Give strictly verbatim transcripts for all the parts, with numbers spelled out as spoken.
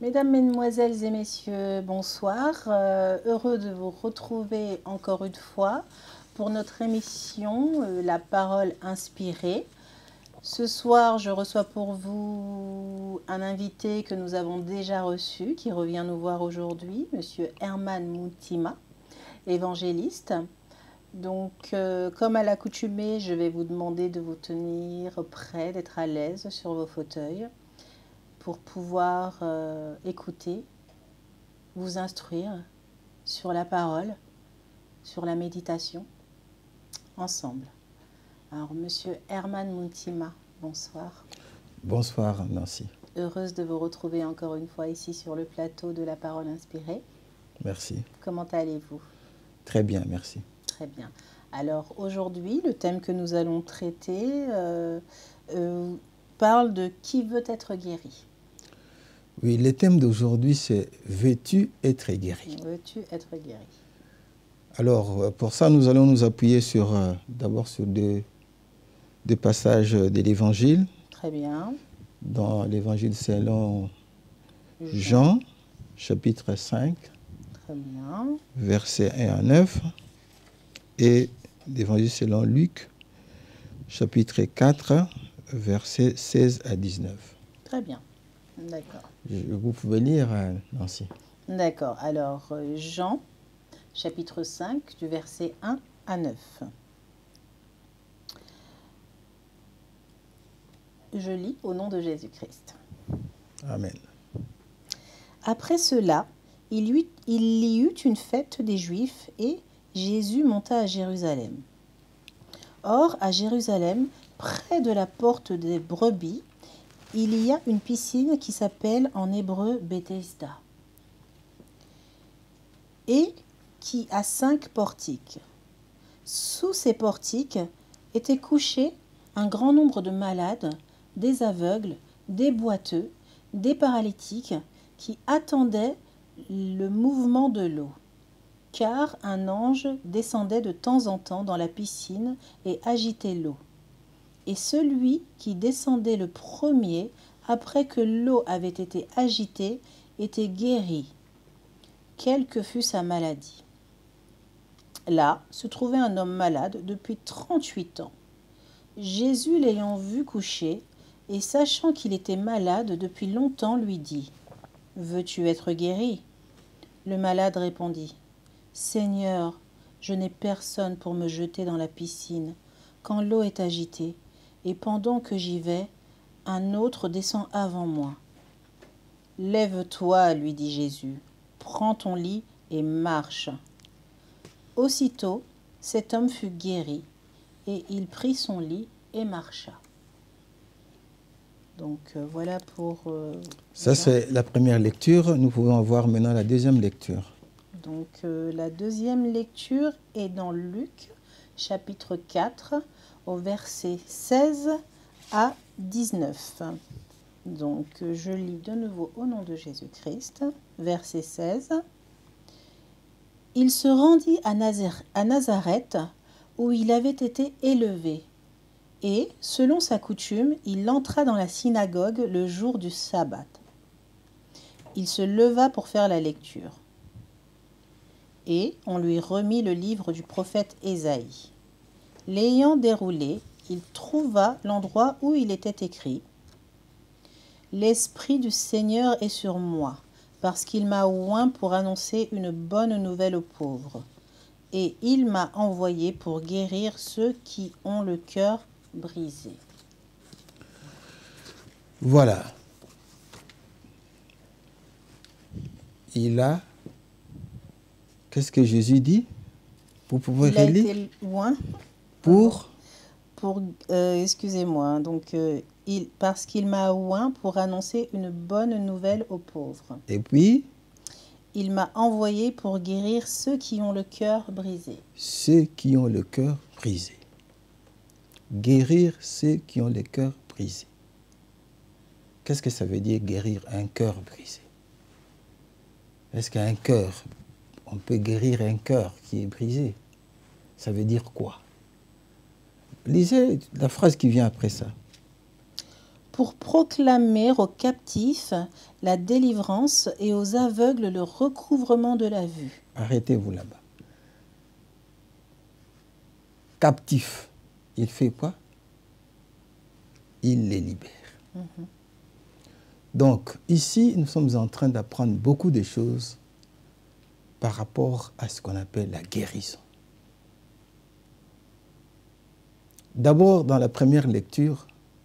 Mesdames, Mesdemoiselles et Messieurs, bonsoir. Euh, heureux de vous retrouver encore une fois pour notre émission euh, La Parole Inspirée. Ce soir, je reçois pour vous un invité que nous avons déjà reçu, qui revient nous voir aujourd'hui, Monsieur Herman Moutima, évangéliste. Donc, euh, comme à l'accoutumée, je vais vous demander de vous tenir prêts, d'être à l'aise sur vos fauteuils, pour pouvoir euh, écouter, vous instruire sur la parole, sur la méditation, ensemble. Alors, Monsieur Herman Moutima, bonsoir. Bonsoir, Nancy. Heureuse de vous retrouver encore une fois ici sur le plateau de la Parole Inspirée. Merci. Comment allez-vous? Très bien, merci. Très bien. Alors, aujourd'hui, le thème que nous allons traiter euh, euh, parle de qui veut être guéri. Oui, le thème d'aujourd'hui, c'est « Veux-tu être guéri ?» Veux-tu être guéri? Alors, pour ça, nous allons nous appuyer sur, euh, d'abord sur deux, deux passages de l'Évangile. Très bien. Dans l'Évangile selon Jean, Jean, chapitre cinq, très bien. versets un à neuf. Et l'Évangile selon Luc, chapitre quatre, versets seize à dix-neuf. Très bien. D'accord. Vous pouvez lire, Nancy. D'accord. Alors, Jean, chapitre cinq, du verset un à neuf. Je lis au nom de Jésus-Christ. Amen. Après cela, il y, eut, il y eut une fête des Juifs et Jésus monta à Jérusalem. Or, à Jérusalem, près de la porte des brebis, il y a une piscine qui s'appelle en hébreu Bethesda et qui a cinq portiques. Sous ces portiques étaient couchés un grand nombre de malades, des aveugles, des boiteux, des paralytiques qui attendaient le mouvement de l'eau. Car un ange descendait de temps en temps dans la piscine et agitait l'eau. Et celui qui descendait le premier, après que l'eau avait été agitée, était guéri, quelle que fût sa maladie. Là se trouvait un homme malade depuis trente-huit ans. Jésus, l'ayant vu couché, et sachant qu'il était malade depuis longtemps, lui dit : « Veux-tu être guéri ? » Le malade répondit : « Seigneur, je n'ai personne pour me jeter dans la piscine quand l'eau est agitée. Et pendant que j'y vais, un autre descend avant moi. »« Lève-toi, lui dit Jésus, prends ton lit et marche. » Aussitôt, cet homme fut guéri, et il prit son lit et marcha. Donc euh, voilà pour... Euh, Ça, voilà. C'est la première lecture. Nous pouvons voir maintenant la deuxième lecture. Donc euh, la deuxième lecture est dans Luc, chapitre quatre, au verset seize à dix-neuf. Donc, je lis de nouveau au nom de Jésus-Christ, verset seize. « Il se rendit à, Nazar- à Nazareth, où il avait été élevé, et, selon sa coutume, il entra dans la synagogue le jour du sabbat. Il se leva pour faire la lecture. Et on lui remit le livre du prophète Ésaïe. L'ayant déroulé, il trouva l'endroit où il était écrit : « L'Esprit du Seigneur est sur moi, parce qu'il m'a oint pour annoncer une bonne nouvelle aux pauvres. Et il m'a envoyé pour guérir ceux qui ont le cœur brisé. » Voilà. Il a... Qu'est-ce que Jésus dit? Vous pouvez Il a relire? été oint Pour... pour, euh, excusez-moi, donc euh, il, parce qu'il m'a oint pour annoncer une bonne nouvelle aux pauvres. Et puis, Il m'a envoyé pour guérir ceux qui ont le cœur brisé. ceux qui ont le cœur brisé. Guérir ceux qui ont le cœur brisé. Qu'est-ce que ça veut dire guérir un cœur brisé? Est-ce qu'un cœur, on peut guérir un cœur qui est brisé? Ça veut dire quoi? Lisez la phrase qui vient après ça. pour proclamer aux captifs la délivrance et aux aveugles le recouvrement de la vue. Arrêtez-vous là-bas. Captif, il fait quoi? Il les libère. Mm-hmm. Donc, ici, nous sommes en train d'apprendre beaucoup de choses par rapport à ce qu'on appelle la guérison. D'abord, dans la première lecture,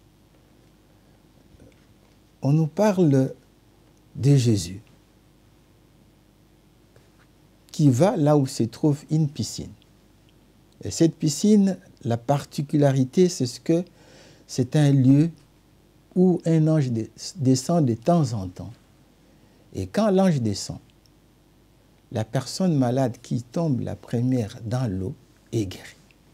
on nous parle de Jésus qui va là où se trouve une piscine. Et cette piscine, la particularité, c'est ce que c'est un lieu où un ange descend de temps en temps. Et quand l'ange descend, la personne malade qui tombe la première dans l'eau est guérie.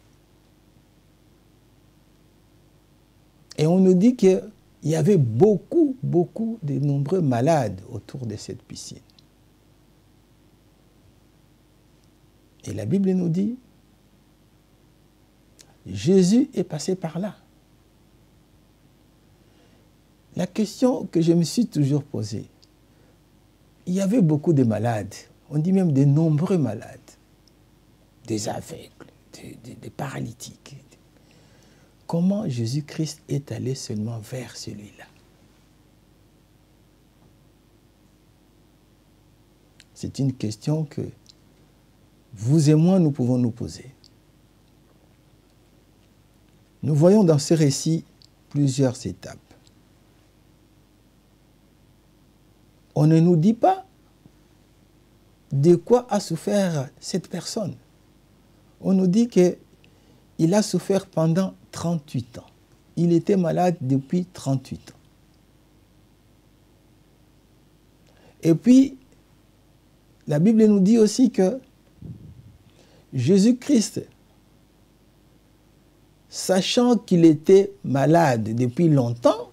Et on nous dit qu'il y avait beaucoup, beaucoup de nombreux malades autour de cette piscine. Et la Bible nous dit, Jésus est passé par là. La question que je me suis toujours posée, il y avait beaucoup de malades, on dit même de nombreux malades, des aveugles, des, des, des paralytiques. Comment Jésus-Christ est allé seulement vers celui-là? C'est une question que vous et moi, nous pouvons nous poser. Nous voyons dans ce récit plusieurs étapes. On ne nous dit pas de quoi a souffert cette personne. On nous dit qu'il a souffert pendant trente-huit ans. Il était malade depuis trente-huit ans. Et puis, la Bible nous dit aussi que Jésus-Christ, sachant qu'il était malade depuis longtemps,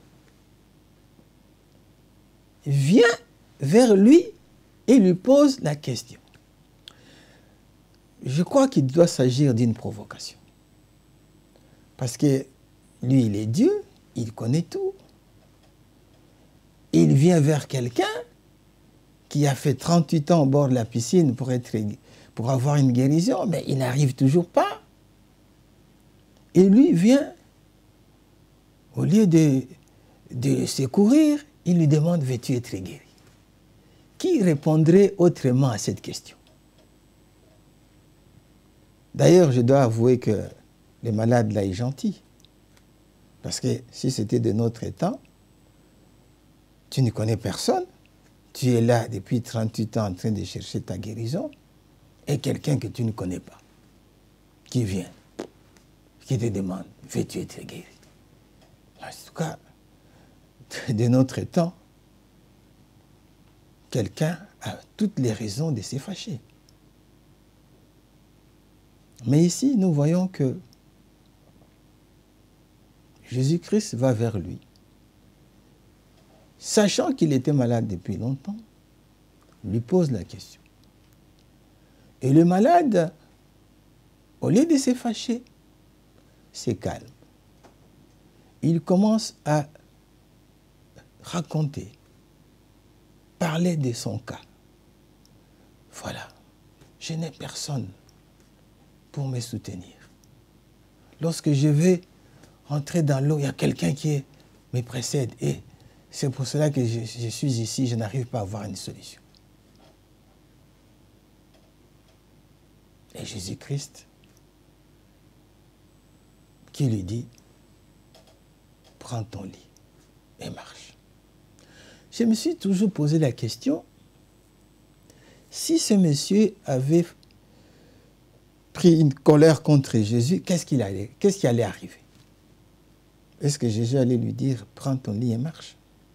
vient vers lui et lui pose la question. Je crois qu'il doit s'agir d'une provocation. Parce que lui, il est Dieu, il connaît tout. Il vient vers quelqu'un qui a fait trente-huit ans au bord de la piscine pour, être, pour avoir une guérison, mais il n'arrive toujours pas. Et lui vient, au lieu de, de secourir, il lui demande, veux-tu être guéri? Qui répondrait autrement à cette question? D'ailleurs, je dois avouer que le malade là est gentil. Parce que si c'était de notre temps, tu ne connais personne, tu es là depuis trente-huit ans en train de chercher ta guérison, et quelqu'un que tu ne connais pas, qui vient, qui te demande, veux-tu être guéri? En tout cas, de notre temps, quelqu'un a toutes les raisons de se fâcher. Mais ici, nous voyons que Jésus-Christ va vers lui, sachant qu'il était malade depuis longtemps, lui pose la question. Et le malade, au lieu de se fâcher, se calme. Il commence à raconter, parler de son cas. Voilà, je n'ai personne pour me soutenir. Lorsque je vais entrer dans l'eau, il y a quelqu'un qui me précède et c'est pour cela que je, je suis ici, je n'arrive pas à avoir une solution. Et Jésus-Christ qui lui dit, prends ton lit et marche. Je me suis toujours posé la question, si ce monsieur avait pris une colère contre Jésus, qu'est-ce qu'il allait, qu'est-ce qui allait arriver? Est-ce que Jésus allait lui dire, prends ton lit et marche?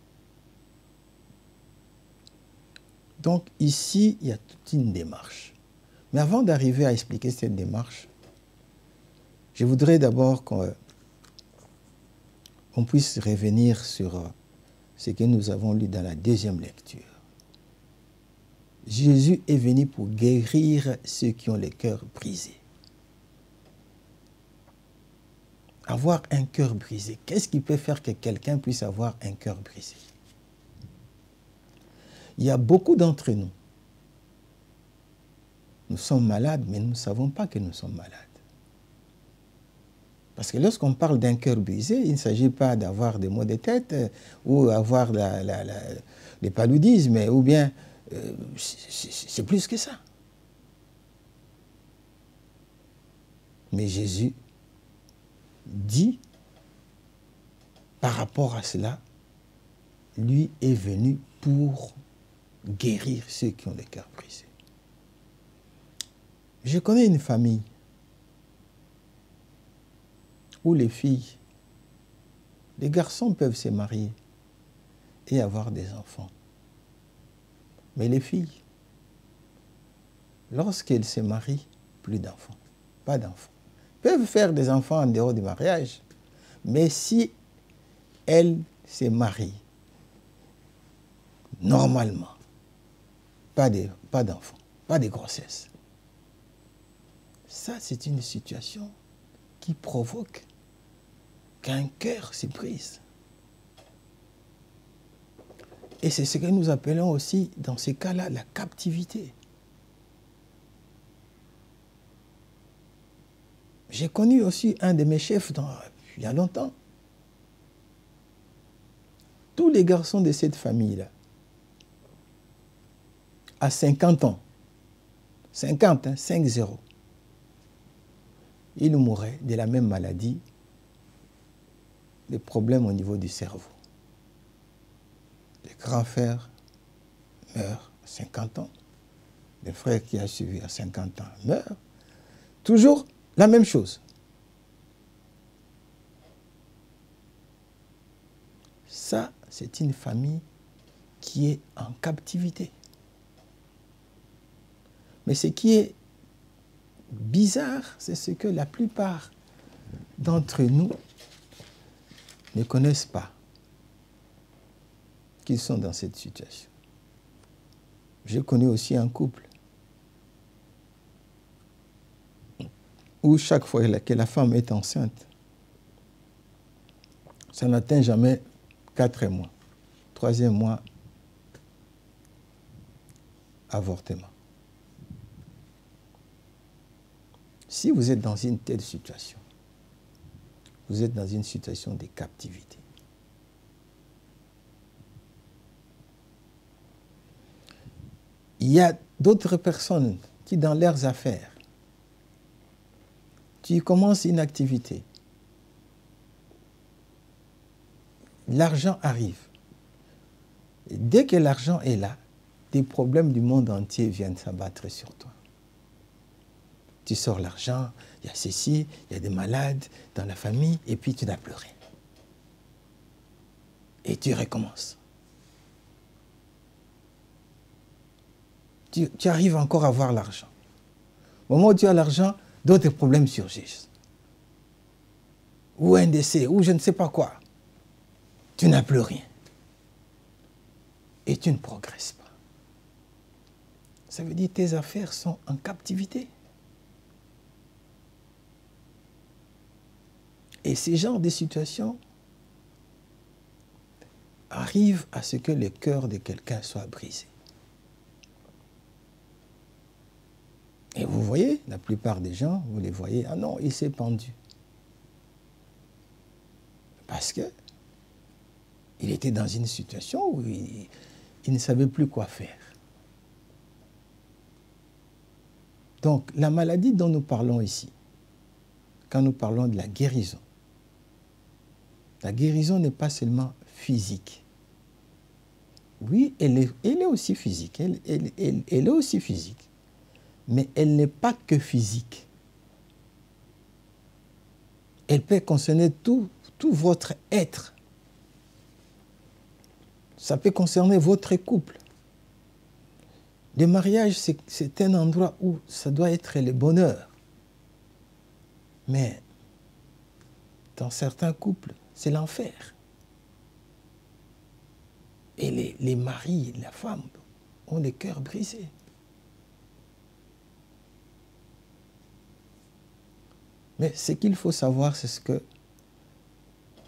Donc ici, il y a toute une démarche. Mais avant d'arriver à expliquer cette démarche, je voudrais d'abord qu'on on puisse revenir sur ce que nous avons lu dans la deuxième lecture. Jésus est venu pour guérir ceux qui ont le cœur brisé. avoir un cœur brisé. Qu'est-ce qui peut faire que quelqu'un puisse avoir un cœur brisé? Il y a beaucoup d'entre nous. Nous sommes malades, mais nous ne savons pas que nous sommes malades. Parce que lorsqu'on parle d'un cœur brisé, il ne s'agit pas d'avoir des maux de tête euh, ou avoir la, la, la, les paludismes, ou bien euh, c'est plus que ça. Mais Jésus dit, par rapport à cela, lui est venu pour guérir ceux qui ont le cœur brisé. Je connais une famille où les filles, les garçons peuvent se marier et avoir des enfants. Mais les filles, lorsqu'elles se marient, plus d'enfants, pas d'enfants. Peuvent faire des enfants en dehors du mariage, mais si elles se marient normalement, pas de, pas d'enfants, pas de grossesse. Ça, c'est une situation qui provoque qu'un cœur se brise. Et c'est ce que nous appelons aussi, dans ces cas-là, la captivité. J'ai connu aussi un de mes chefs dans, il y a longtemps. Tous les garçons de cette famille-là, à cinquante ans, cinquante, hein, cinq zéro, ils mouraient de la même maladie, des problèmes au niveau du cerveau. Le grand frère meurt à cinquante ans, le frère qui a suivi à cinquante ans meurt. Toujours la même chose. Ça, c'est une famille qui est en captivité. Mais ce qui est bizarre, c'est ce que la plupart d'entre nous ne connaissent pas, qu'ils sont dans cette situation. Je connais aussi un couple où chaque fois que la femme est enceinte, ça n'atteint jamais quatre mois. Troisième mois, avortement. Si vous êtes dans une telle situation, vous êtes dans une situation de captivité. Il y a d'autres personnes qui, dans leurs affaires, tu commences une activité, l'argent arrive. Et dès que l'argent est là, des problèmes du monde entier viennent s'abattre sur toi. Tu sors l'argent, il y a ceci, il y a des malades dans la famille, et puis tu n'as plus rien. Et tu recommences. Tu, tu arrives encore à avoir l'argent. Au moment où tu as l'argent, d'autres problèmes surgissent. Ou un décès, ou je ne sais pas quoi. Tu n'as plus rien. Et tu ne progresses pas. Ça veut dire que tes affaires sont en captivité. Et ces genres de situations arrivent à ce que le cœur de quelqu'un soit brisé. Et vous voyez, la plupart des gens, vous les voyez, ah non, il s'est pendu. Parce que il était dans une situation où il, il ne savait plus quoi faire. Donc, la maladie dont nous parlons ici, quand nous parlons de la guérison, la guérison n'est pas seulement physique. Oui, elle est, elle est aussi physique, elle, elle, elle, elle est aussi physique, mais elle n'est pas que physique. Elle peut concerner tout, tout votre être. Ça peut concerner votre couple. Le mariage, c'est un endroit où ça doit être le bonheur. Mais dans certains couples, c'est l'enfer. Et les, les maris, la femme, ont les cœurs brisés. Mais ce qu'il faut savoir, c'est ce que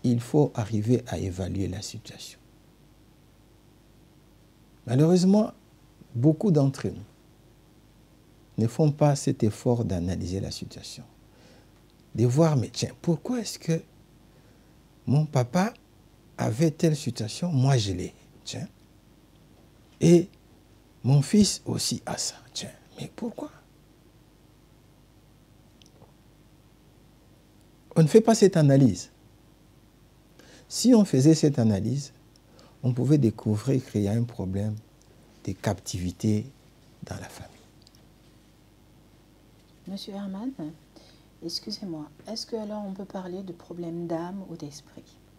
il faut arriver à évaluer la situation. Malheureusement, beaucoup d'entre nous ne font pas cet effort d'analyser la situation. De voir, mais tiens, pourquoi est-ce que mon papa avait telle situation, moi je l'ai, tiens. Et mon fils aussi a ça, tiens, mais pourquoi? On ne fait pas cette analyse. Si on faisait cette analyse, on pouvait découvrir qu'il y a un problème de captivité dans la famille. Monsieur Herman, excusez-moi, est-ce que alors on peut parler de problème d'âme ou d'esprit?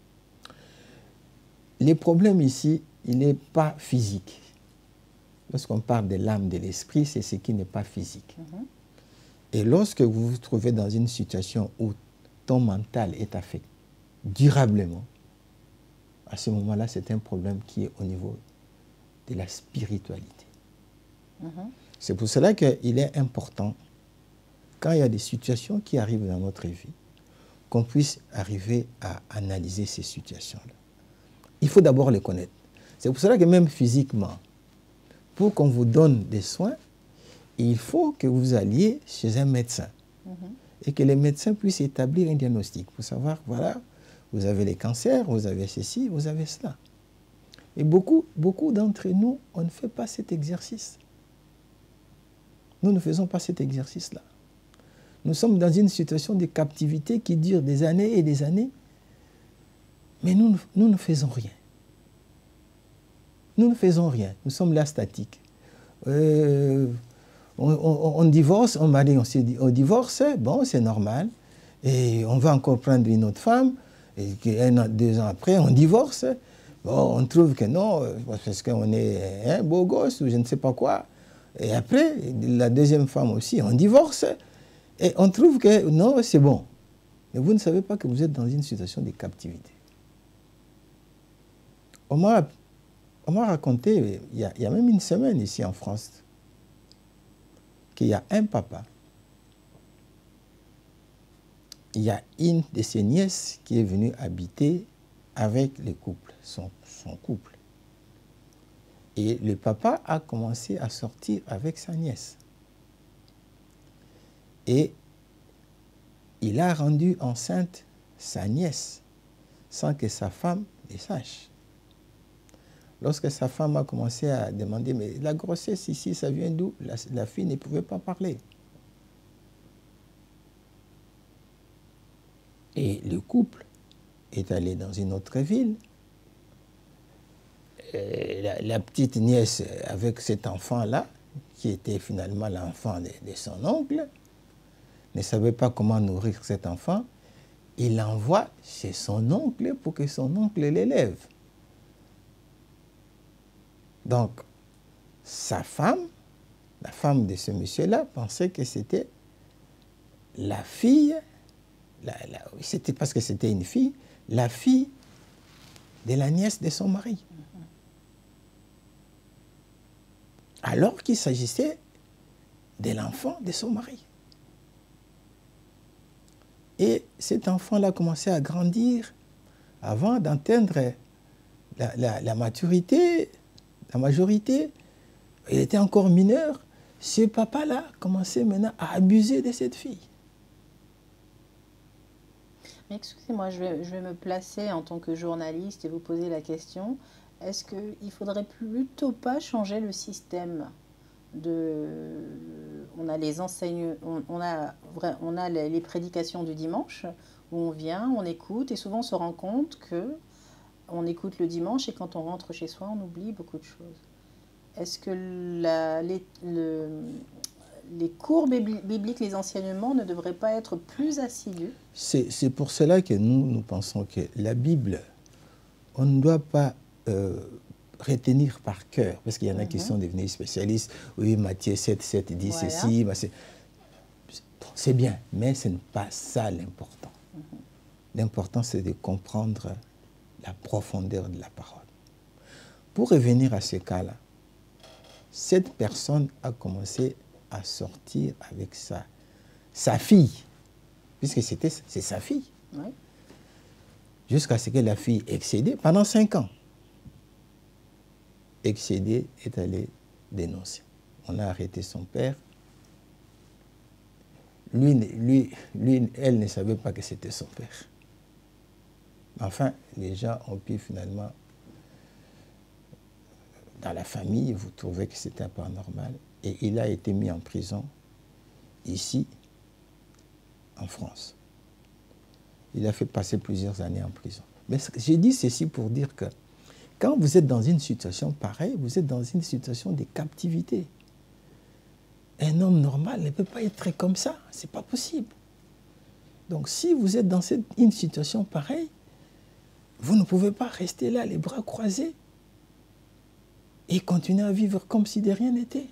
Les problèmes ici, il n'est pas physique. Lorsqu'on parle de l'âme, de l'esprit, c'est ce qui n'est pas physique. Mm-hmm. Et lorsque vous vous trouvez dans une situation où ton mental est affecté durablement, à ce moment-là, c'est un problème qui est au niveau de la spiritualité. Mm-hmm. C'est pour cela qu'il est important, quand il y a des situations qui arrivent dans notre vie, qu'on puisse arriver à analyser ces situations-là. Il faut d'abord les connaître. C'est pour cela que même physiquement, pour qu'on vous donne des soins, il faut que vous alliez chez un médecin. Mm-hmm. Et que les médecins puissent établir un diagnostic pour savoir, voilà, vous avez les cancers, vous avez ceci, vous avez cela. Et beaucoup, beaucoup d'entre nous, on ne fait pas cet exercice. Nous ne faisons pas cet exercice-là. Nous sommes dans une situation de captivité qui dure des années et des années, mais nous, nous ne faisons rien. Nous ne faisons rien. Nous sommes là statiques. Euh, on, on, on divorce, on marie, on, on divorce, bon, c'est normal. Et on va encore prendre une autre femme, et un an, deux ans après, on divorce. Bon, on trouve que non, parce qu'on est un beau gosse ou je ne sais pas quoi. Et après, la deuxième femme aussi, on divorce. Et on trouve que non, c'est bon. Mais vous ne savez pas que vous êtes dans une situation de captivité. On m'a raconté, il y, a, il y a même une semaine ici en France, qu'il y a un papa, il y a une de ses nièces qui est venue habiter avec le couple, son, son couple. Et le papa a commencé à sortir avec sa nièce. Et il a rendu enceinte sa nièce sans que sa femme le sache. Lorsque sa femme a commencé à demander, mais la grossesse ici, ça vient d'où? La, la fille ne pouvait pas parler. Et le couple est allé dans une autre ville. Et la, la petite nièce avec cet enfant-là, qui était finalement l'enfant de, de son oncle, ne savait pas comment nourrir cet enfant. Il l'envoie chez son oncle pour que son oncle l'élève. Donc, sa femme, la femme de ce monsieur-là, pensait que c'était la fille, c'était parce que c'était une fille, la fille de la nièce de son mari. Alors qu'il s'agissait de l'enfant de son mari. Et cet enfant-là commençait à grandir avant d'atteindre la, la, la maturité, la majorité. Il était encore mineur. Ce papa-là commençait maintenant à abuser de cette fille. Mais excusez-moi, je vais, je vais me placer en tant que journaliste et vous poser la question. Est-ce qu'il ne faudrait plutôt pas changer le système de... On a les enseignes, on, on a, on a les, les prédications du dimanche où on vient, on écoute et souvent on se rend compte que on écoute le dimanche et quand on rentre chez soi, on oublie beaucoup de choses. Est-ce que la, les, le, les cours bibliques, les enseignements ne devraient pas être plus assidus? C'est pour cela que nous, nous pensons que la Bible, on ne doit pas euh, retenir par cœur, parce qu'il y en a mm-hmm. qui sont devenus spécialistes. Oui, Matthieu sept, sept dit voilà. ceci. C'est bien, mais ce n'est pas ça l'important. Mm-hmm. L'important, c'est de comprendre la profondeur de la parole. Pour revenir à ce cas-là, cette personne a commencé à sortir avec sa, sa fille, puisque c'était c'est sa fille. Oui. jusqu'à ce que la fille excédée, pendant cinq ans, excédée est allée dénoncer. On a arrêté son père. Lui, lui, lui, elle ne savait pas que c'était son père. Enfin, les gens ont pu finalement, dans la famille, vous trouvez que c'était pas normal. Et il a été mis en prison, ici, en France. Il a fait passer plusieurs années en prison. Mais j'ai dit ceci pour dire que quand vous êtes dans une situation pareille, vous êtes dans une situation de captivité. Un homme normal ne peut pas être comme ça, ce n'est pas possible. Donc si vous êtes dans cette, une situation pareille, vous ne pouvez pas rester là, les bras croisés, et continuer à vivre comme si de rien n'était.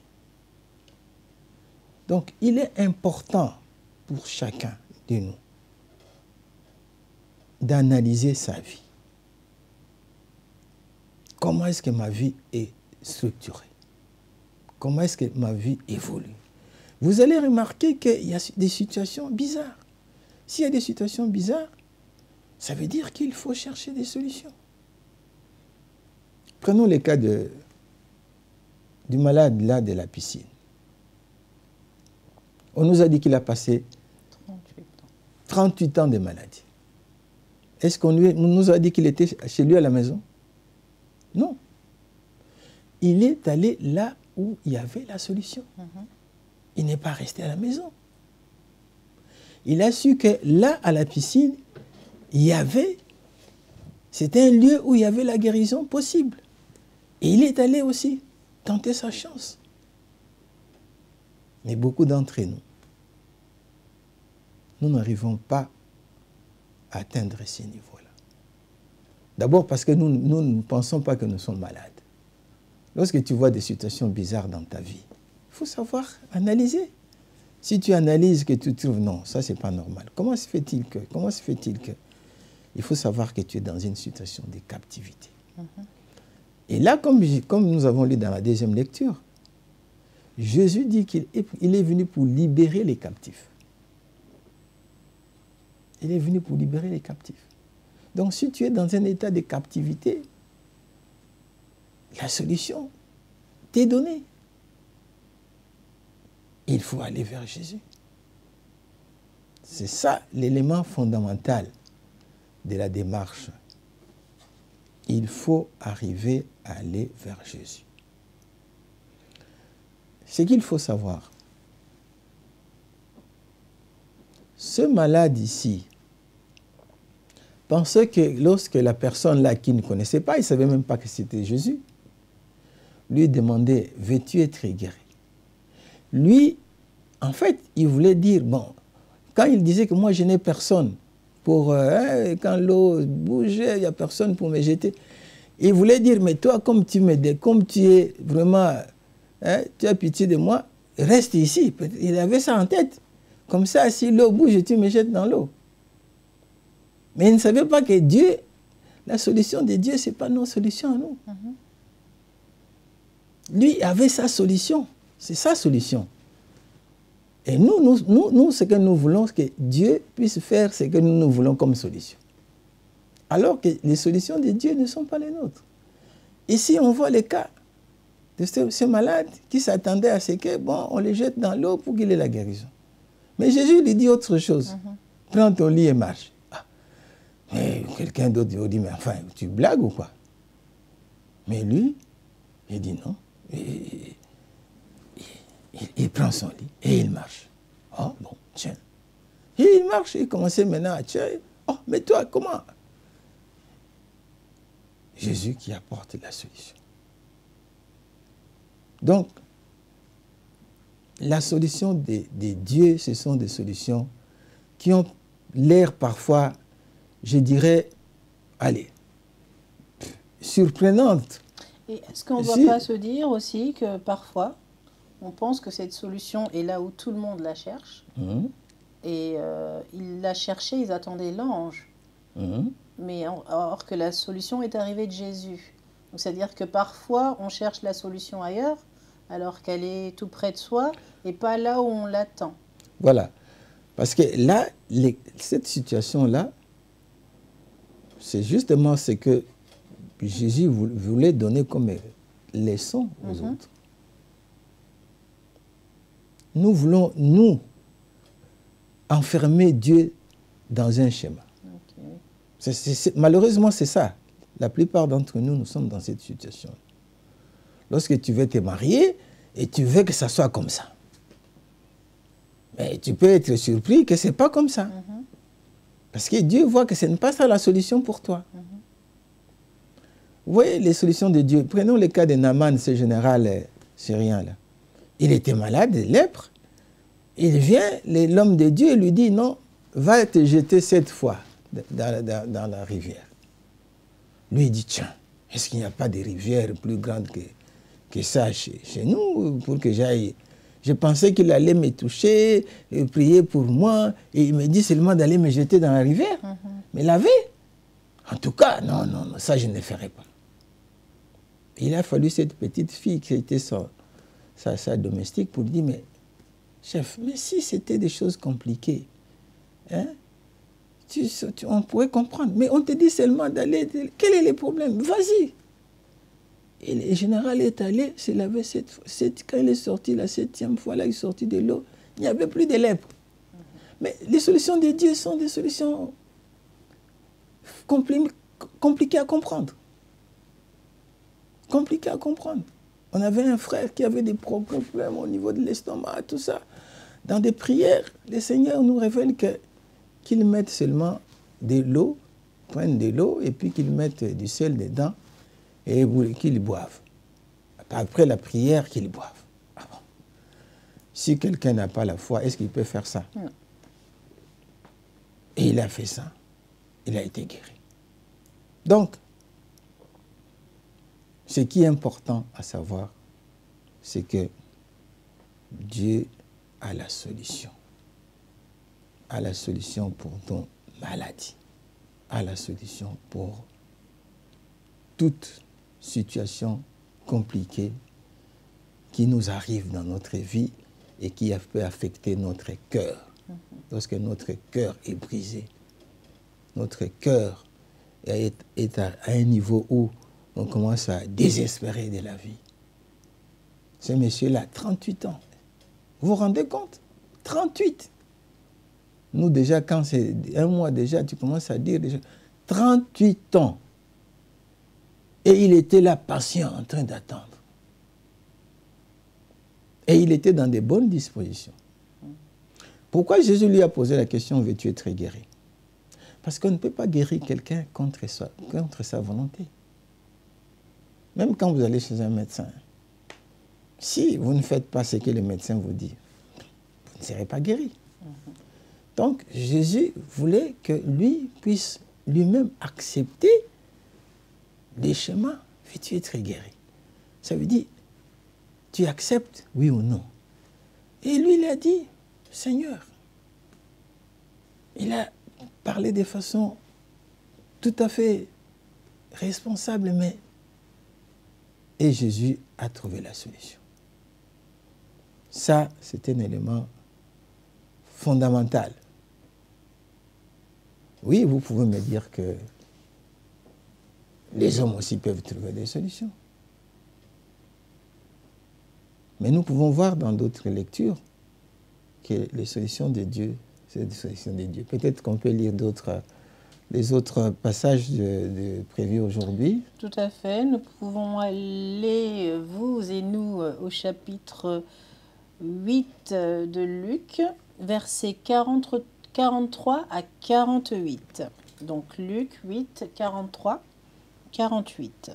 Donc il est important pour chacun de nous d'analyser sa vie. Comment est-ce que ma vie est structurée? Comment est-ce que ma vie évolue? Vous allez remarquer qu'il y a des situations bizarres. S'il y a des situations bizarres, ça veut dire qu'il faut chercher des solutions. Prenons le cas de, du malade là de la piscine. On nous a dit qu'il a passé trente-huit ans de maladie. Est-ce qu'on nous a dit qu'il était chez lui à la maison? Non. Il est allé là où il y avait la solution. Mm-hmm. Il n'est pas resté à la maison. Il a su que là, à la piscine, il y avait, c'était un lieu où il y avait la guérison possible. Et il est allé aussi tenter sa chance. Mais beaucoup d'entre nous, nous n'arrivons pas à atteindre ces niveaux-là. D'abord parce que nous, nous ne pensons pas que nous sommes malades. Lorsque tu vois des situations bizarres dans ta vie, il faut savoir analyser. Si tu analyses que tu trouves non, ça c'est pas normal. Comment se fait-il que, comment se fait-il que, il faut savoir que tu es dans une situation de captivité. Mm-hmm. Et là, comme, comme nous avons lu dans la deuxième lecture, Jésus dit qu'il est, il est venu pour libérer les captifs. Il est venu pour libérer les captifs. Donc si tu es dans un état de captivité, la solution t'est donnée. Il faut aller vers Jésus. C'est ça l'élément fondamental de la démarche. Il faut arriver à aller vers Jésus. Ce qu'il faut savoir, ce malade ici pensait que lorsque la personne là qui ne connaissait pas, il ne savait même pas que c'était Jésus, lui demandait, veux-tu être guéri? Lui, en fait, il voulait dire, bon, quand il disait que moi je n'ai personne pour, euh, quand l'eau bougeait, il n'y a personne pour me jeter, il voulait dire, mais toi, comme tu m'aides, comme tu es vraiment, hein, tu as pitié de moi, reste ici. Il avait ça en tête. Comme ça, si l'eau bouge, tu me jettes dans l'eau. Mais il ne savait pas que Dieu, la solution de Dieu, ce n'est pas notre solution à nous. Mm-hmm. Lui avait sa solution. C'est sa solution. Et nous, nous, nous, nous, ce que nous voulons, c'est que Dieu puisse faire ce que nous, nous voulons comme solution. Alors que les solutions de Dieu ne sont pas les nôtres. Ici, on voit le cas de ce, ce malade qui s'attendait à ce que, bon, on le jette dans l'eau pour qu'il ait la guérison. Mais Jésus lui dit autre chose. Mm-hmm. Prends ton lit et marche. Ah. Mais quelqu'un d'autre lui dit, mais enfin, tu blagues ou quoi? Mais lui, il dit non. Et, Il, il prend son lit et il marche. Oh, bon, tiens. Et il marche, il commençait maintenant à tirer. Oh, mais toi, comment? Jésus qui apporte la solution. Donc, la solution des, des dieux, ce sont des solutions qui ont l'air parfois, je dirais, allez, surprenantes. Et est-ce qu'on ne doit si... pas se dire aussi que parfois, on pense que cette solution est là où tout le monde la cherche. Mmh. Et euh, ils la cherchaient, ils attendaient l'ange. Mmh. Mais or que la solution est arrivée de Jésus. Donc c'est-à-dire que parfois, on cherche la solution ailleurs, alors qu'elle est tout près de soi, et pas là où on l'attend. Voilà. Parce que là, les, cette situation-là, c'est justement ce que Jésus voulait donner comme leçon aux mm-hmm. autres. Nous voulons, nous, enfermer Dieu dans un schéma. Okay. C'est, c'est, c'est, malheureusement, c'est ça. La plupart d'entre nous, nous sommes dans cette situation. Lorsque tu veux te marier et tu veux que ça soit comme ça. Mais tu peux être surpris que ce n'est pas comme ça. Mm-hmm. Parce que Dieu voit que ce n'est pas ça la solution pour toi. Mm-hmm. Vous voyez les solutions de Dieu. Prenons le cas de Naaman, ce général euh, syrien là. Il était malade, lèpre. Il vient, l'homme de Dieu lui dit, non, va te jeter cette fois dans, dans, dans la rivière. Lui, il dit, tiens, est-ce qu'il n'y a pas de rivière plus grande que, que ça chez, chez nous pour que j'aille? Je pensais qu'il allait me toucher, et prier pour moi, et il me dit seulement d'aller me jeter dans la rivière. Mm-hmm. Mais laver? En tout cas, non, non, non, ça je ne le ferai pas. Il a fallu cette petite fille qui était son, sa, sa domestique pour lui dire, mais chef, mais si c'était des choses compliquées, hein, tu, tu, on pourrait comprendre. Mais on te dit seulement d'aller, quel est le problème? Vas-y. Et le général est allé se laver cette fois. Quand il est sorti la septième fois, là, il est sorti de l'eau, il n'y avait plus de lèpre. Mm-hmm. Mais les solutions de Dieu sont des solutions compli compliquées à comprendre. Compliquées à comprendre. On avait un frère qui avait des problèmes au niveau de l'estomac, tout ça. Dans des prières, le Seigneur nous révèle que qu'ils mettent seulement de l'eau, prennent de l'eau et puis qu'ils mettent du sel dedans et qu'ils boivent. Après la prière, qu'ils boivent. Ah bon. Si quelqu'un n'a pas la foi, est-ce qu'il peut faire ça? Non. Et il a fait ça. Il a été guéri. Donc, ce qui est important à savoir, c'est que Dieu a la solution. A la solution pour ton maladie. A la solution pour toute situation compliquée qui nous arrive dans notre vie et qui peut affecter notre cœur. Mm-hmm. Lorsque notre cœur est brisé, notre cœur est, est à, à un niveau où on commence à désespérer de la vie. Ce monsieur-là, trente-huit ans. Vous vous rendez compte? trente-huit. Nous, déjà, quand c'est un mois déjà, tu commences à dire déjà trente-huit ans. Et il était là, patient, en train d'attendre. Et il était dans de bonnes dispositions. Pourquoi Jésus lui a posé la question, veux-tu être guéri? Parce qu'on ne peut pas guérir quelqu'un contre sa, contre sa volonté. Même quand vous allez chez un médecin, si vous ne faites pas ce que le médecin vous dit, vous ne serez pas guéri. Mm-hmm. Donc, Jésus voulait que lui puisse lui-même accepter des chemins. Veux-tu être guéri? Ça veut dire, tu acceptes, oui ou non? Et lui, il a dit, Seigneur, il a parlé de façon tout à fait responsable, mais... Et Jésus a trouvé la solution. Ça, c'est un élément fondamental. Oui, vous pouvez me dire que les hommes aussi peuvent trouver des solutions. Mais nous pouvons voir dans d'autres lectures que les solutions de Dieu, c'est des solutions de Dieu. Peut-être qu'on peut lire d'autres, les autres passages de, de prévus aujourd'hui. Tout à fait. Nous pouvons aller, vous et nous, au chapitre huit de Luc, versets quarante, quarante-trois à quarante-huit. Donc Luc huit, quarante-trois, quarante-huit.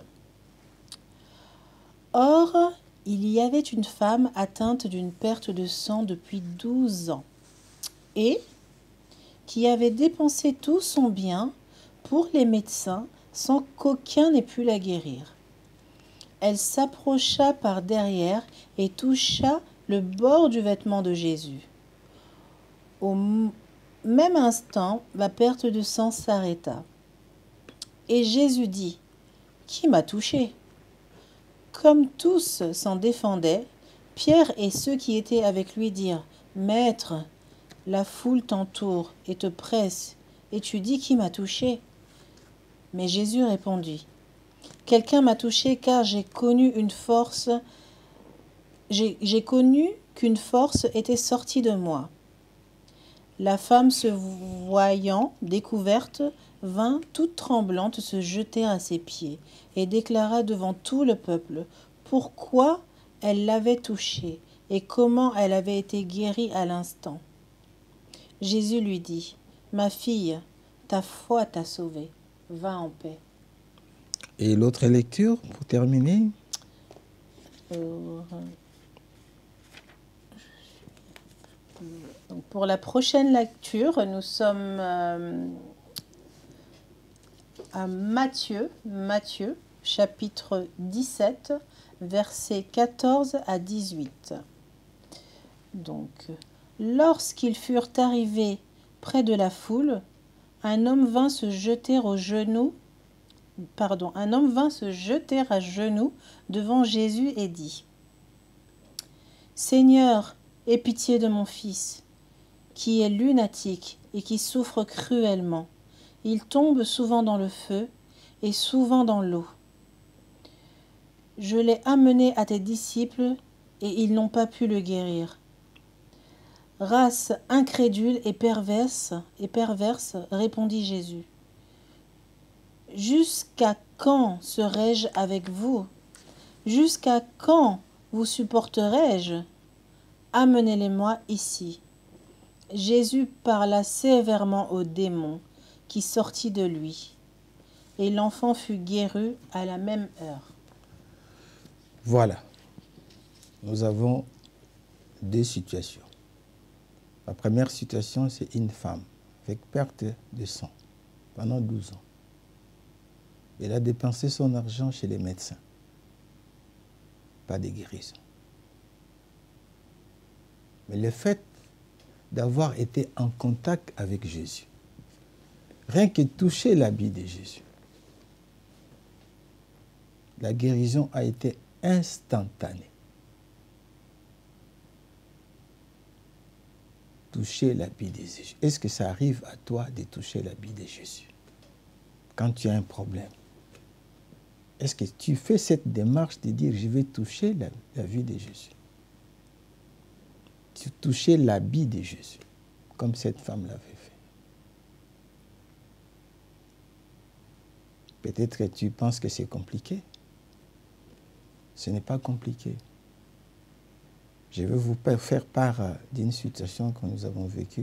Or, il y avait une femme atteinte d'une perte de sang depuis douze ans et qui avait dépensé tout son bien pour les médecins sans qu'aucun n'ait pu la guérir. Elle s'approcha par derrière et toucha le bord du vêtement de Jésus. Au même instant, la perte de sang s'arrêta. Et Jésus dit, « Qui m'a touché ?» Comme tous s'en défendaient, Pierre et ceux qui étaient avec lui dirent, « Maître, la foule t'entoure et te presse, et tu dis qui m'a touché ?» Mais Jésus répondit, « Quelqu'un m'a touché car j'ai connu une force, j'ai j'ai connu qu'une force était sortie de moi. » La femme, se voyant découverte, vint toute tremblante se jeter à ses pieds et déclara devant tout le peuple pourquoi elle l'avait touché et comment elle avait été guérie à l'instant. Jésus lui dit, « Ma fille, ta foi t'a sauvée, va en paix. » Et l'autre lecture, pour terminer? Euh, donc pour la prochaine lecture, nous sommes euh, à Matthieu, Matthieu, chapitre dix-sept, versets quatorze à dix-huit. Donc, lorsqu'ils furent arrivés près de la foule, un homme vint se jeter aux genoux, pardon, un homme vint se jeter à genoux devant Jésus et dit, « Seigneur, aie pitié de mon fils, qui est lunatique et qui souffre cruellement. Il tombe souvent dans le feu et souvent dans l'eau. Je l'ai amené à tes disciples et ils n'ont pas pu le guérir. » Race incrédule et perverse, et perverse, répondit Jésus. Jusqu'à quand serai-je avec vous? Jusqu'à quand vous supporterai-je? Amenez-les-moi ici. Jésus parla sévèrement au démon qui sortit de lui, et l'enfant fut guéri à la même heure. Voilà. Nous avons deux situations. La première situation, c'est une femme avec perte de sang pendant douze ans. Elle a dépensé son argent chez les médecins. Pas de guérison. Mais le fait d'avoir été en contact avec Jésus, rien que toucher l'habit de Jésus, la guérison a été instantanée. Toucher l'habit de Jésus. Est-ce que ça arrive à toi de toucher l'habit de Jésus quand tu as un problème? Est-ce que tu fais cette démarche de dire, je vais toucher la, la vie de Jésus? Tu touchais l'habit de Jésus, comme cette femme l'avait fait. Peut-être que tu penses que c'est compliqué. Ce n'est pas compliqué. Je vais vous faire part d'une situation que nous avons vécue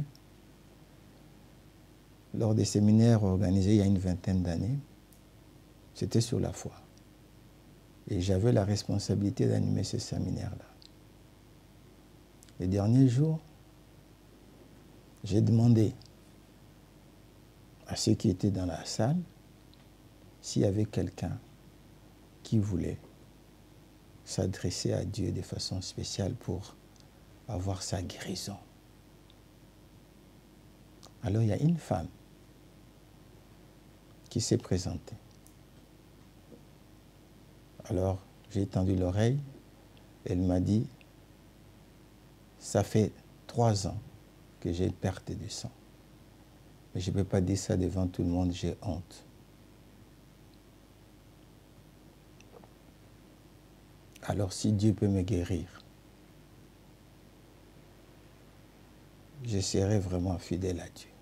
lors des séminaires organisés il y a une vingtaine d'années. C'était sur la foi. Et j'avais la responsabilité d'animer ce séminaire-là. Les derniers jours, j'ai demandé à ceux qui étaient dans la salle s'il y avait quelqu'un qui voulait s'adresser à Dieu de façon spéciale pour avoir sa guérison. Alors il y a une femme qui s'est présentée. Alors j'ai tendu l'oreille, elle m'a dit, ça fait trois ans que j'ai une perte de sang. Mais je ne peux pas dire ça devant tout le monde, j'ai honte. Alors si Dieu peut me guérir, je serai vraiment fidèle à Dieu.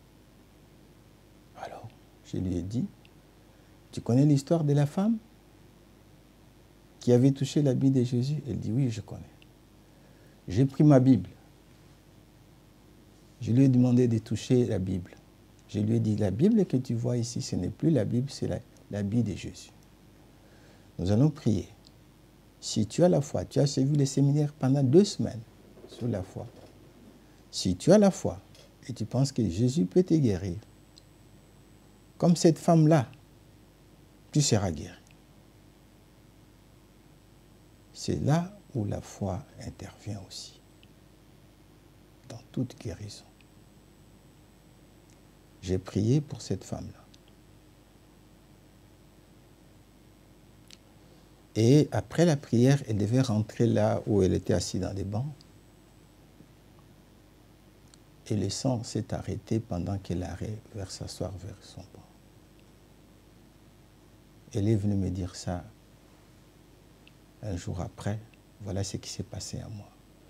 Alors, je lui ai dit, tu connais l'histoire de la femme qui avait touché l'habit de Jésus? Elle dit, oui, je connais. J'ai pris ma Bible. Je lui ai demandé de toucher la Bible. Je lui ai dit, la Bible que tu vois ici, ce n'est plus la Bible, c'est l'habit de Jésus. Nous allons prier. Si tu as la foi, tu as suivi les séminaires pendant deux semaines sur la foi. Si tu as la foi et tu penses que Jésus peut te guérir, comme cette femme-là, tu seras guéri. C'est là où la foi intervient aussi, dans toute guérison. J'ai prié pour cette femme-là. Et après la prière, elle devait rentrer là où elle était assise dans les bancs. Et le sang s'est arrêté pendant qu'elle allait vers s'asseoir vers son banc. Elle est venue me dire ça un jour après. Voilà ce qui s'est passé à moi.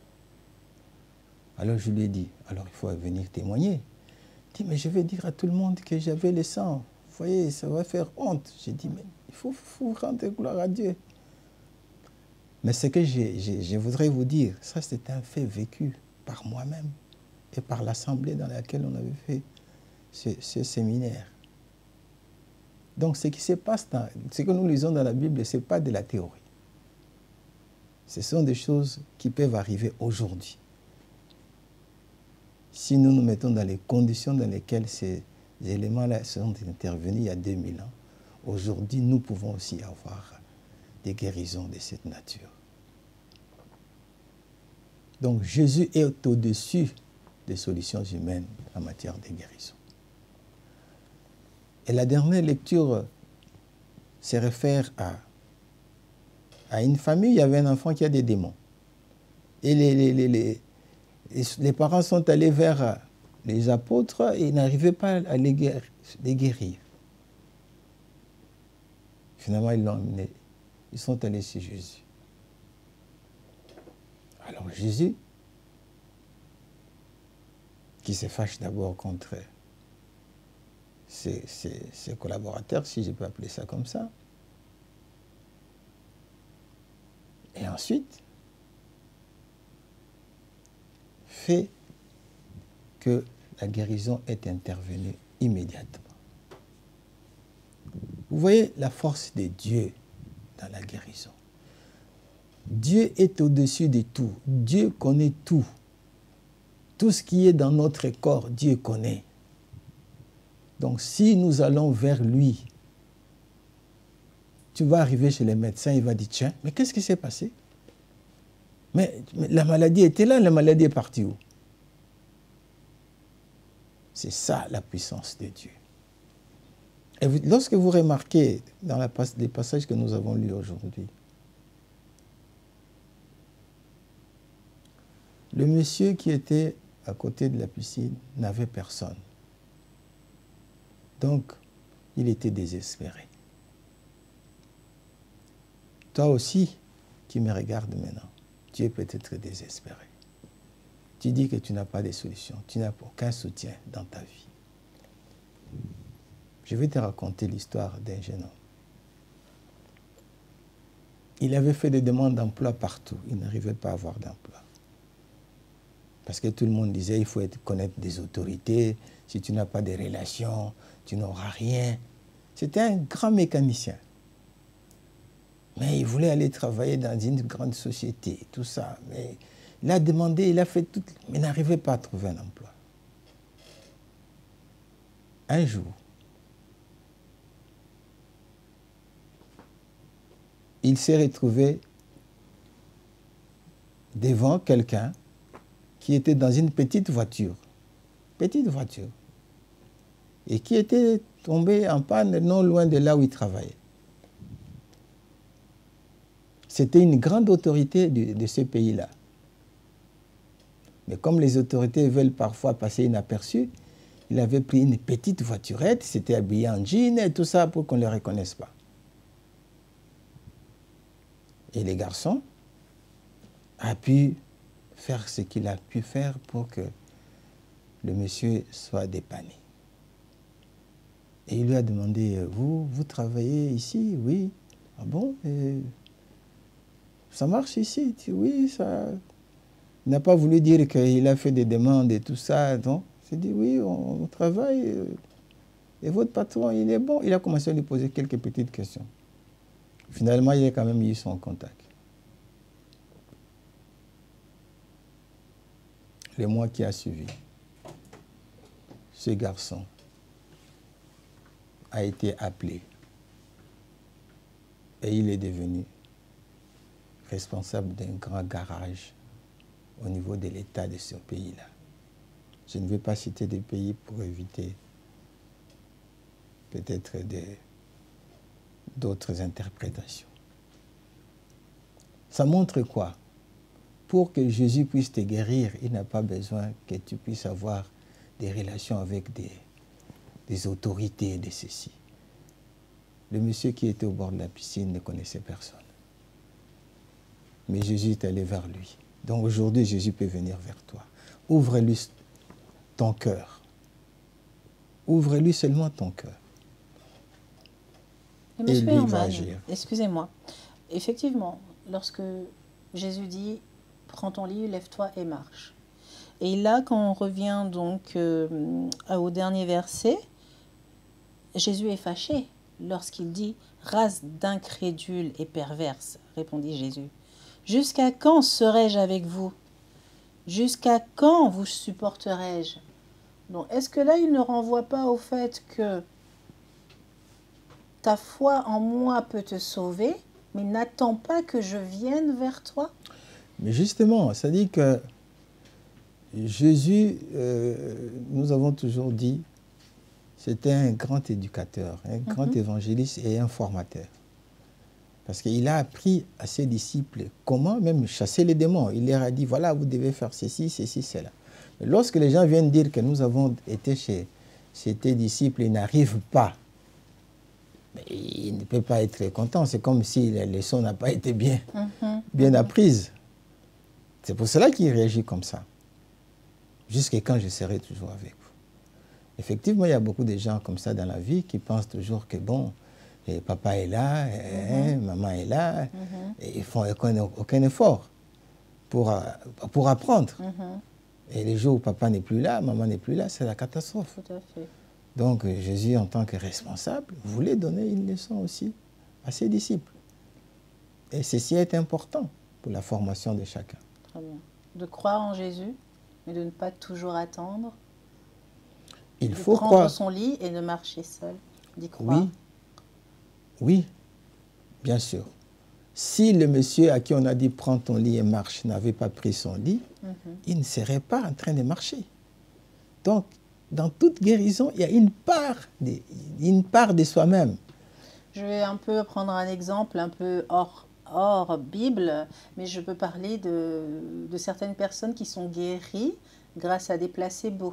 Alors je lui ai dit, alors il faut venir témoigner. Il dit, mais je vais dire à tout le monde que j'avais le sang. Vous voyez, ça va faire honte. J'ai dit, mais il faut, faut rendre gloire à Dieu. Mais ce que je, je, je voudrais vous dire, ça c'est un fait vécu par moi-même et par l'assemblée dans laquelle on avait fait ce, ce séminaire. Donc ce qui se passe, dans, ce que nous lisons dans la Bible, ce n'est pas de la théorie. Ce sont des choses qui peuvent arriver aujourd'hui. Si nous nous mettons dans les conditions dans lesquelles ces éléments-là sont intervenus il y a deux mille ans, aujourd'hui nous pouvons aussi avoir des guérisons de cette nature. Donc Jésus est au-dessus des solutions humaines en matière de guérison. Et la dernière lecture se réfère à, à une famille, il y avait un enfant qui a des démons. Et les, les, les, les, les parents sont allés vers les apôtres et ils n'arrivaient pas à les guérir. Les guérir. Finalement, ils l'ont emmené. Ils sont allés chez Jésus. Alors Jésus, qui se fâche d'abord contre ses, ses, ses collaborateurs, si je peux appeler ça comme ça, et ensuite fait que la guérison est intervenue immédiatement. Vous voyez la force de Dieu dans la guérison. Dieu est au-dessus de tout. Dieu connaît tout. Tout ce qui est dans notre corps, Dieu connaît. Donc si nous allons vers lui, tu vas arriver chez les médecins, il va dire, tiens, mais qu'est-ce qui s'est passé? mais, mais la maladie était là, la maladie est partie où? C'est ça la puissance de Dieu. Et vous, lorsque vous remarquez dans la, les passages que nous avons lus aujourd'hui, le monsieur qui était à côté de la piscine n'avait personne. Donc, il était désespéré. Toi aussi, qui me regardes maintenant, tu es peut-être désespéré. Tu dis que tu n'as pas de solution, tu n'as aucun soutien dans ta vie. Je vais te raconter l'histoire d'un jeune homme. Il avait fait des demandes d'emploi partout, il n'arrivait pas à avoir d'emploi. Parce que tout le monde disait, il faut être, connaître des autorités, si tu n'as pas de relations, tu n'auras rien. C'était un grand mécanicien. Mais il voulait aller travailler dans une grande société, tout ça. Mais il a demandé, il a fait tout, mais il n'arrivait pas à trouver un emploi. Un jour, il s'est retrouvé devant quelqu'un qui était dans une petite voiture, petite voiture, et qui était tombé en panne non loin de là où il travaillait. C'était une grande autorité de, de ce pays-là. Mais comme les autorités veulent parfois passer inaperçues, il avait pris une petite voiturette, s'était habillé en jean et tout ça pour qu'on ne le reconnaisse pas. Et les garçons a pu faire ce qu'il a pu faire pour que le monsieur soit dépanné. Et il lui a demandé, vous, vous travaillez ici? Oui. Ah bon? Et ça marche ici? Il dit, oui, ça... Il n'a pas voulu dire qu'il a fait des demandes et tout ça, non? Il s'est dit, oui, on, on travaille. Et votre patron, il est bon. Il a commencé à lui poser quelques petites questions. Finalement, il a quand même eu son contact. Le mois qui a suivi, ce garçon a été appelé et il est devenu responsable d'un grand garage au niveau de l'État de ce pays-là. Je ne vais pas citer des pays pour éviter peut-être d'autres interprétations. Ça montre quoi? Pour que Jésus puisse te guérir, il n'a pas besoin que tu puisses avoir des relations avec des, des autorités de ceci. le monsieur qui était au bord de la piscine ne connaissait personne. Mais Jésus est allé vers lui. Donc aujourd'hui, Jésus peut venir vers toi. Ouvre-lui ton cœur. Ouvre-lui seulement ton cœur. Et, et lui va agir. Excusez-moi. Effectivement, lorsque Jésus dit « Prends ton lit, lève-toi et marche ». Et là, quand on revient donc euh, au dernier verset, Jésus est fâché lorsqu'il dit « Race d'incrédules et perverse », répondit Jésus. « Jusqu'à quand serai-je avec vous? Jusqu'à quand vous supporterai-je » Donc, est-ce que là, il ne renvoie pas au fait que ta foi en moi peut te sauver, mais n'attends pas que je vienne vers toi? Mais justement, ça dit que Jésus, euh, nous avons toujours dit, c'était un grand éducateur, un grand mm-hmm. évangéliste et un formateur. Parce qu'il a appris à ses disciples comment même chasser les démons. Il leur a dit, voilà, vous devez faire ceci, ceci, cela. Mais lorsque les gens viennent dire que nous avons été chez, chez tes disciples, ils n'arrivent pas. Mais il ne peut pas être content. C'est comme si la leçon n'a pas été bien, mm-hmm. bien apprise. C'est pour cela qu'il réagit comme ça. Jusqu'à quand je serai toujours avec vous. Effectivement, il y a beaucoup de gens comme ça dans la vie qui pensent toujours que bon, et papa est là, mm-hmm. hein, maman est là, mm-hmm. et ils ne font aucun, aucun effort pour, pour apprendre. Mm-hmm. Et les jours où papa n'est plus là, maman n'est plus là, c'est la catastrophe. Tout à fait. Donc Jésus, en tant que responsable, voulait donner une leçon aussi à ses disciples. Et ceci est important pour la formation de chacun. Très bien. De croire en Jésus, mais de ne pas toujours attendre. Il de faut prendre croire. son lit et de marcher seul. D'y croire. Oui, oui, bien sûr. Si le monsieur à qui on a dit « prends ton lit et marche » n'avait pas pris son lit, mm-hmm. il ne serait pas en train de marcher. Donc, dans toute guérison, il y a une part de, une part de soi-même. Je vais un peu prendre un exemple un peu hors, hors Bible, mais je peux parler de, de certaines personnes qui sont guéries grâce à des placebos.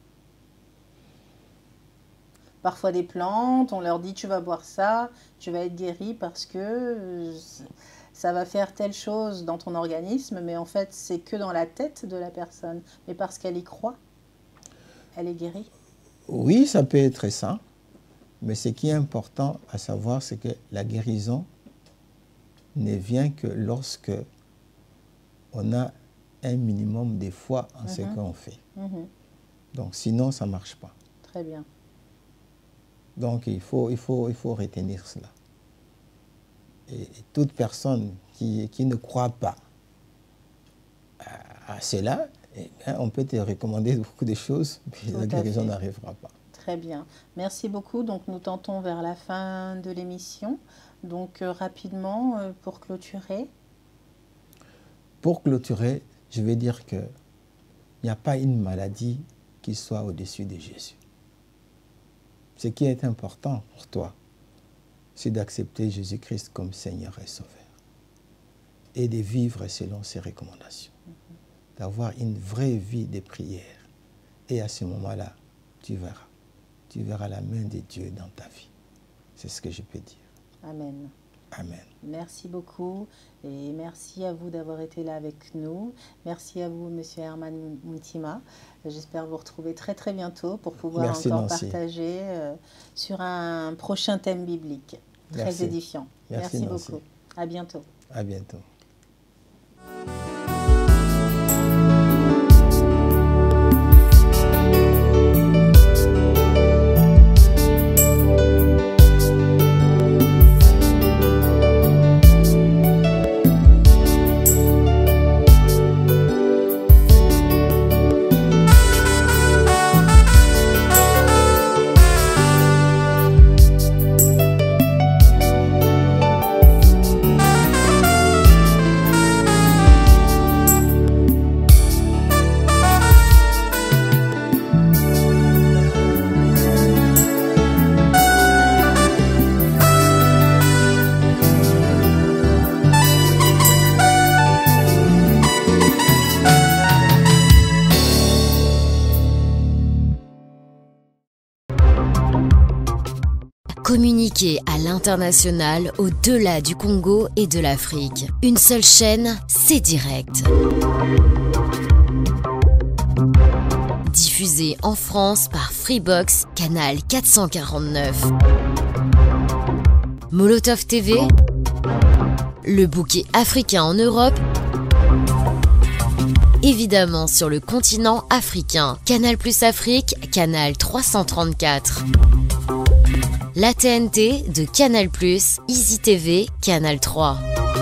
Parfois des plantes, on leur dit tu vas boire ça, tu vas être guéri parce que ça va faire telle chose dans ton organisme, mais en fait c'est que dans la tête de la personne, mais parce qu'elle y croit, elle est guérie. Oui, ça peut être ça, mais ce qui est important à savoir, c'est que la guérison ne vient que lorsque on a un minimum de foi en mm-hmm. ce qu'on fait. Mm-hmm. Donc sinon, ça ne marche pas. Très bien. Donc il faut, il faut, il faut retenir cela. Et, et toute personne qui, qui ne croit pas à, à cela, eh bien, on peut te recommander beaucoup de choses, mais la guérison n'arrivera pas. Très bien. Merci beaucoup. Donc nous tentons vers la fin de l'émission. Donc euh, rapidement, euh, pour clôturer. Pour clôturer, je vais dire qu'il n'y a pas une maladie qui soit au-dessus de Jésus. Ce qui est important pour toi, c'est d'accepter Jésus-Christ comme Seigneur et Sauveur et de vivre selon ses recommandations, mm-hmm. d'avoir une vraie vie de prière. Et à ce moment-là, tu verras, tu verras la main de Dieu dans ta vie. C'est ce que je peux dire. Amen. Amen. Merci beaucoup et merci à vous d'avoir été là avec nous. Merci à vous, Monsieur Herman Muntima. J'espère vous retrouver très très bientôt pour pouvoir merci, encore Nancy. partager euh, sur un prochain thème biblique très merci. édifiant. Merci, merci Nancy. beaucoup. À bientôt. À bientôt. Communiquer à l'international au-delà du Congo et de l'Afrique. Une seule chaîne, C'est Direct. Diffusé en France par Freebox, canal quatre cent quarante-neuf. Molotov T V, le bouquet africain en Europe, évidemment sur le continent africain. Canal Plus Afrique, canal trois cent trente-quatre. La T N T de Canal Plus, Easy T V, canal trois.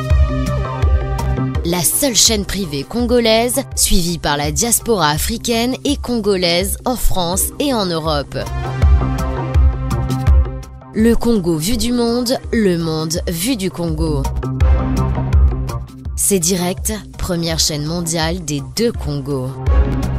La seule chaîne privée congolaise, suivie par la diaspora africaine et congolaise en France et en Europe. Le Congo vu du monde, le monde vu du Congo. C'est Direct, première chaîne mondiale des deux Congos.